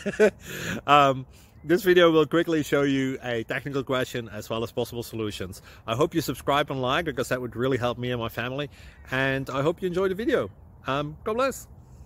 This video will quickly show you a technical question as well as possible solutions. I hope you subscribe and like, because that would really help me and my family. And I hope you enjoy the video. God bless.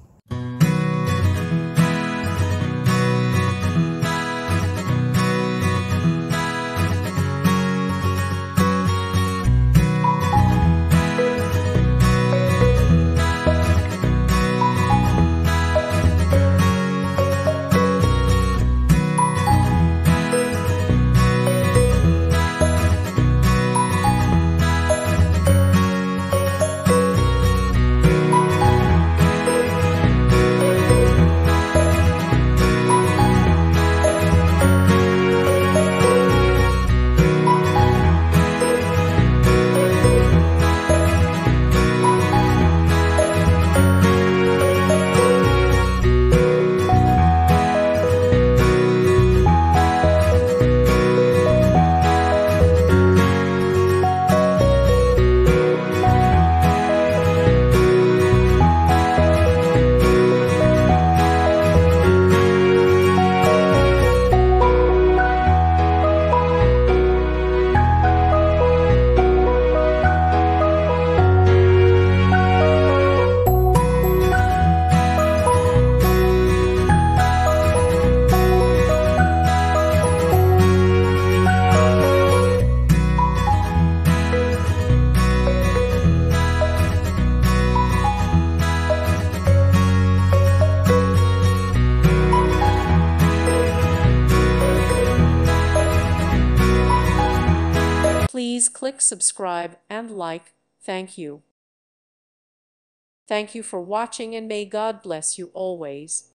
Please click subscribe and like. Thank you. Thank you for watching, and may God bless you always.